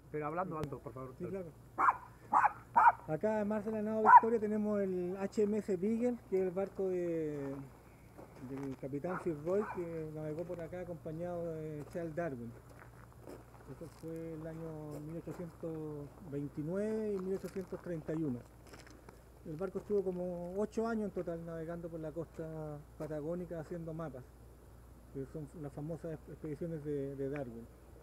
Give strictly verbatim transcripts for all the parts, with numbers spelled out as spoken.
Pero hablando alto, por favor. Sí, claro. Acá además de la nao Victoria tenemos el H M S Beagle, que es el barco de, del capitán Fitzroy, que navegó por acá acompañado de Charles Darwin. Eso fue el año mil ochocientos veintinueve y mil ochocientos treinta y uno. El barco estuvo como ocho años en total navegando por la costa patagónica haciendo mapas, que son las famosas expediciones de, de Darwin.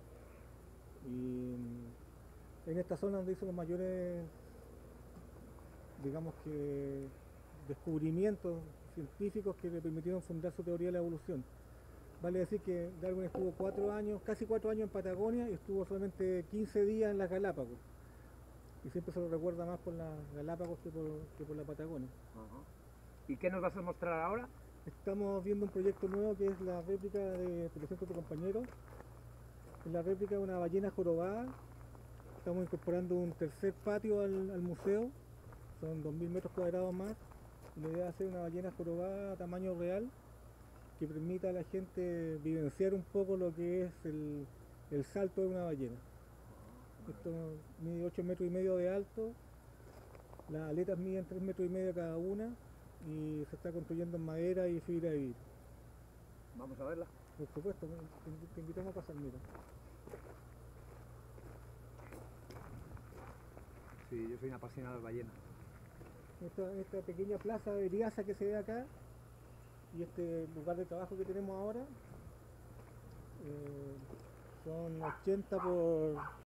Y en esta zona donde hizo los mayores, digamos que, descubrimientos científicos que le permitieron fundar su teoría de la evolución. Vale decir que Darwin estuvo cuatro años, casi cuatro años en Patagonia y estuvo solamente quince días en las Galápagos. Y siempre se lo recuerda más por las Galápagos que por, que por la Patagonia. Uh-huh. ¿Y qué nos vas a mostrar ahora? Estamos viendo un proyecto nuevo que es la réplica de Te presento a tu compañero. Es la réplica de una ballena jorobada. Estamos incorporando un tercer patio al, al museo. Son dos mil metros cuadrados más. La idea es hacer una ballena jorobada a tamaño real que permita a la gente vivenciar un poco lo que es el, el salto de una ballena. Esto mide ocho metros y medio de alto, las aletas miden tres metros y medio cada una y se está construyendo en madera y fibra de vidrio. Vamos a verla. Por supuesto, te, te invitamos a pasar, mira. Sí, yo soy un apasionado de ballenas. Esta, esta pequeña plaza de Riaza que se ve acá y este lugar de trabajo que tenemos ahora eh, son ochenta por